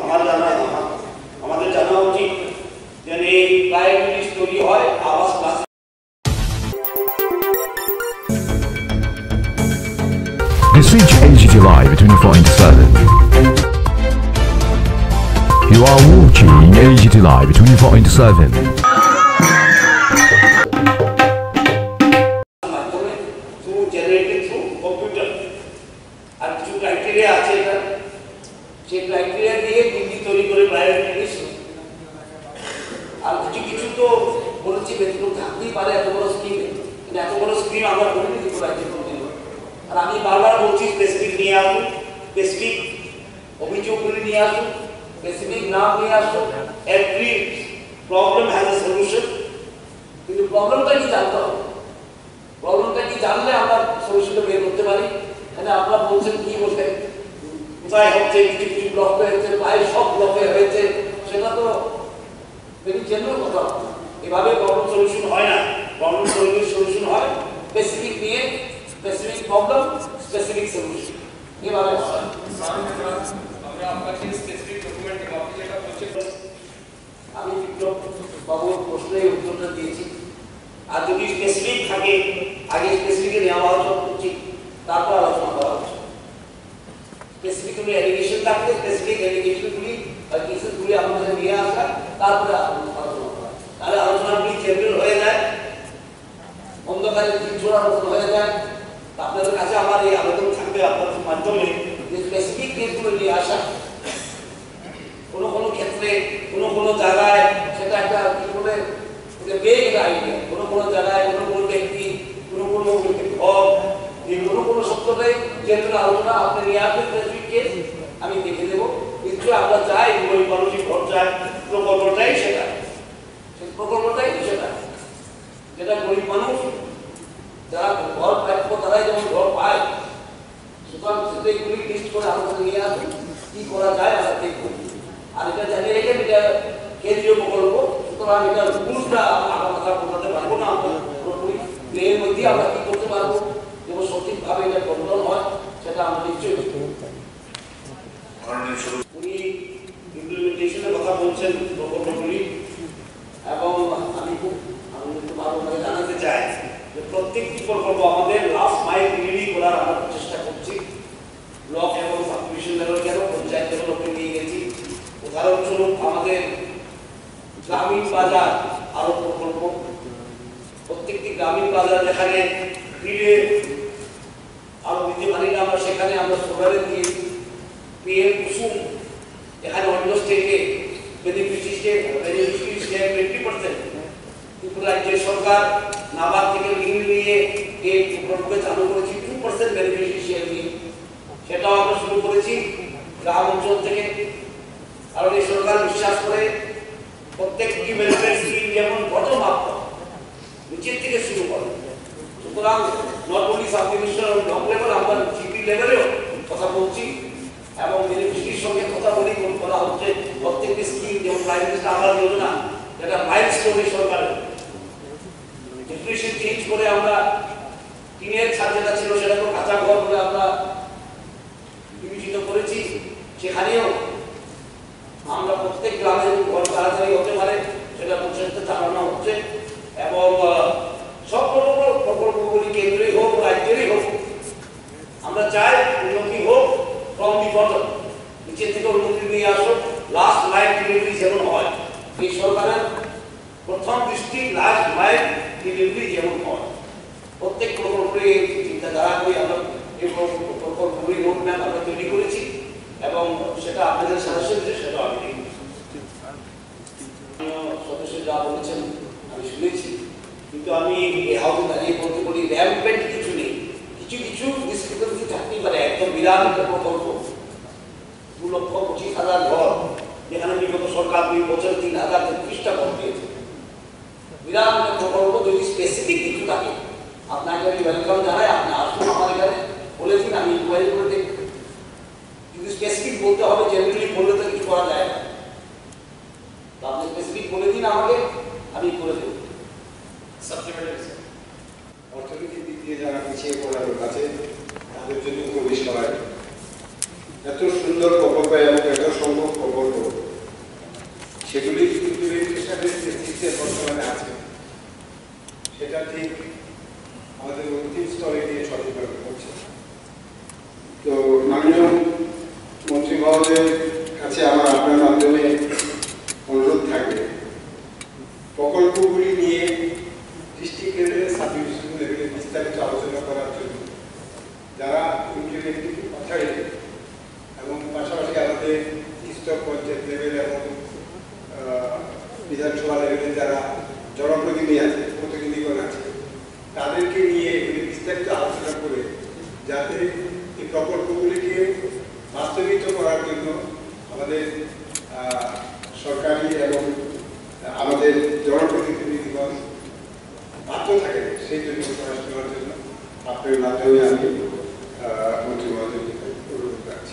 আমাদের জানা উচিত যেন এই প্রায়োরিটিস তৈরি হয় আওয়াজ class. You switch AGT Live 24/7. You are watching AGT Live 24/7. Generated through computer. আর কিছু ক্রাইটেরিয়া আছে এটা, সেই ক্রাইটেরিয়া দিয়ে টিভি তৈরি করে প্রায়োরিটিস। আর কিছু তো বলেছি ব্যতিক্রম থাকতেই পারে এত বড় স্কিম, কিন্তু এত বড় স্কিম আমরা বলিনি কিছু রাজ্যে কোনদিনও। আর আমি বারবার বলছি স্পেসিফিক নিয়ে আসুন, স্পেসিফিক অভিযোগগুলি নিয়ে আসুন, স্পেসিফিক নাম নিয়ে আসুন। Every problem has a solution, কিন্তু প্রবলেমটা কি জানতে হবে। প্রবলেমটা কি জানলে আমরা সলিউশনটা বের করতে পারি। মানে আপনারা বলছেন কি বলতে কোথায় হচ্ছে, কিছু কিছু ব্লক হয়েছে, প্রায় সব ব্লকে হয়েছে, সেটা তো ভেরি জেনারেল কথা। এভাবে প্রবলেম সলিউশন হয় না। প্রবলেম সলিউশন হয় স্পেসিফিক নিয়ে, স্পেসিফিক প্রবলেম, স্পেসিফিক সলিউশন, এভাবে হয়। আমি বিপ্লব বাবুর প্রশ্নের উত্তরটা দিয়েছি। আর যদি স্পেসিফিক থাকে, আগে স্পেসিফিকে নেওয়া আলোচনা করছি, তারপর আলোচনা করা হচ্ছে। স্পেসিফিকলি এলিগেশন থাকলে স্পেসিফিক এলিগেশনগুলি বা কেসেসগুলি আমাদের নিয়ে আসা, তারপরে আলোচনা করা। তাহলে আলোচনাগুলি জেনারেল হয়ে যায়, অন্ধকারে চিনছোড়ার মতন হয়ে যায়। আপনাদের কাছে আমার এই আবেদন থাকবে আপনাদের মাধ্যমে যে স্পেসিফিক কেসগুলো নিয়ে আসা। কোনো কোনো ক্ষেত্রে কোনো জায়গায় সেটা একটা কি বলে বেগ আইডিয়া, কোনো জায়গায় কোনো ব্যক্তি, কোনো কোনো সত্যটাই জেনারেল আলোচনা আপনি নিয়ে আসবেন স্পেসিফিক কেস, আমি দেখে দেবো। কিন্তু আমরা চাই গরিব মানুষই ঘর চায়, প্রকল্পটাই সেটা, সেই প্রকল্পটাই সেটা যেটা গরিব মানুষ যারা ঘর প্রাপ্য তারাই যেমন ঘর পায়। সুতরাং সেটাইগুলি লিস্ট করে আলোচনা নিয়ে আসুন, কি করা যায় আমরা দেখব। আর এটা জানিয়ে রেখে এটা কেন্দ্রীয় প্রকল্প, সুতরাং এটা রুলসটা আমরা কথা বলতে পারবো না। আমরা পুরোপুরি এর মধ্যে আমরা কি করতে পারবো যেমন সঠিকভাবে এটা কন্ট্রোল হয়, সেটা আমরা নিশ্চয়ই উনি ইমপ্লিমেন্টেশনের কথা বলছেন প্রকল্পগুলি। এবং আমি খুব ভালোভাবে জানাতে চাই যে প্রত্যেকটি প্রকল্প আমাদের লাস্ট মাইল ডেলিভারি করার আমরা চেষ্টা করছি। ব্লক এবং সাবডিভিশন লেভেল কেন পঞ্চায়েত লেভেল নিয়ে গেছি। উদাহরণস্বরূপ আমাদের গ্রামীণ বাজার আরো প্রকল্প, প্রত্যেকটি গ্রামীণ বাজার যেখানে গ্রিডে আরো দিতে পারি না আমরা, সেখানে আমরা সোলারে দিয়ে পিএম কুসুম, এখানে অন্য স্টেটে বেনিফিশিয়ারি শেয়ার 20%, কিন্তু রাজ্যের সরকার নাবার্ড থেকে ঋণ নিয়ে এই প্রকল্পকে চালু করেছি 2% বেনিফিশিয়ারি শেয়ার নিয়ে। সেটাও আমরা শুরু করেছি গ্রাম অঞ্চল থেকে। কারণ এই সরকার বিশ্বাস করে প্রত্যেকটি ওয়েলফেয়ার স্কিম যেমন বটম আপ নিচের থেকে শুরু করে। সুতরাং not only subdivisional block level, আমরা জিপি লেভেলেও কথা বলছি এবং বেনিফিশিয়ারির সঙ্গে কথা বলি বলা হচ্ছে। প্রত্যেকটি স্কিম যেমন প্রাইম মিনিস্টার আবাস যোজনা, যেটা মাইলস্টোন সরকারের ডেফিনিশন চেঞ্জ করে আমরা টিনের ছাদ যেটা ছিল সেটাকে কাঁচা ঘর বলে আমরা বিবেচিত করেছি। সেখানেও আমরা প্রত্যেক গ্রামে ঘর তাড়াতাড়ি হতে পারে সেটা প্রচেষ্টা চালানো হচ্ছে। এবং সব প্রকল্পগুলি কেন্দ্রেই হোক রাজ্যেরই হোক, আমরা চাই উন্নতি হোক ফ্রম দি বটম, নিচের থেকে উন্নতি নিয়ে আসুক। লাস্ট মাইল ডেলিভারি যেমন হয়, এই সরকারের প্রথম দৃষ্টি লাস্ট মাইল ডেলিভারি যেমন হয়। প্রত্যেক প্রকল্পে চিন্তাধারা করে আমরা এই প্রকল্পগুলি রোডম্যাপ আমরা তৈরি করেছি এবং সেটা আপনাদের সাজেশন সেটা আমি সদস্য যা বলেছেন আমি শুনেছি। কিন্তু আমি এই হাউসে দাঁড়িয়ে বলতে পারি র্যাম্পেন্ট কিছু নেই, কিছু কিছু ডিসক্রিপেন্সি থাকতেই পারে। একদম বিরাট প্রকল্প 2,25,000 ঘর, যেখানে বিগত সরকার 2 বছর 3,033টা ঘর দিয়েছে। বিরাট প্রকল্প যদি স্পেসিফিক কিছু থাকে আপনাকে আমি ওয়েলকাম জানাই, আপনি আসুন আমার এখানে বলে দিন, আমি ইনকোয়ারি করে দেখব। যদি স্পেসিফিক বলতে হবে, জেনারেলি বললে তো কিছু করা যায় না। আপনি স্পেসিফিক বলে দিন আমাকে, আমি করে দেব। অর্থনৈতিক দিক দিয়ে যারা পিছিয়ে পড়ার কাছে তাদের জন্য প্রবেশ করায় এত সুন্দর প্রকল্প এবং এত সম্ভব প্রকল্প মহোদয়ের কাছে আমার আপনার মাধ্যমে অনুরোধ থাকবে, প্রকল্পগুলি নিয়ে ডিস্ট্রিক্ট লেভেলে, সাব ডিভিশন লেভেলে বিস্তারিত আলোচনা করার জন্য যারা ইমপ্লিমেন্টিং অথরিটি এবং পাশাপাশি আমাদের স্তর পঞ্চায়েত লেভেল এবং বিধানসভা লেভেলে যারা জনপ্রতিনিধি আছে, প্রতিনিধিগণ আছে, তাদেরকে নিয়ে এগুলি বিস্তারিত আলোচনা করে যাতে এই প্রকল্পগুলিকে বাস্তবিত করার জন্য আমাদের সরকারি এবং আমাদের জনপ্রতিনিধিগণ বাধ্য থাকে, সেই জন্য প্রয়াস করার জন্য আপনার মাধ্যমে আমি মন্ত্রী মহোদয়কে অনুরোধ রাখছি।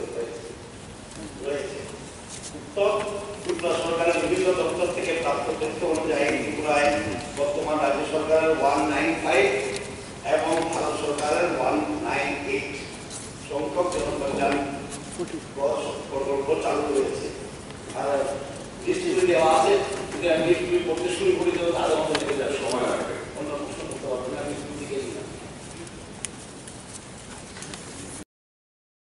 ত্রিপুরা সরকারের বিভিন্ন দপ্তর থেকে প্রাপ্ত তথ্য অনুযায়ী ত্রিপুরায় বর্তমান রাজ্য সরকারের 195 এবং ভারত সরকারের 198 সংখ্যক জনকল্যাণ প্রকল্প চালু রয়েছে। আর লিস্টগুলি দেওয়া আছে, যদি আমি লিস্টগুলি পড়তে শুরু করি তো তাহলে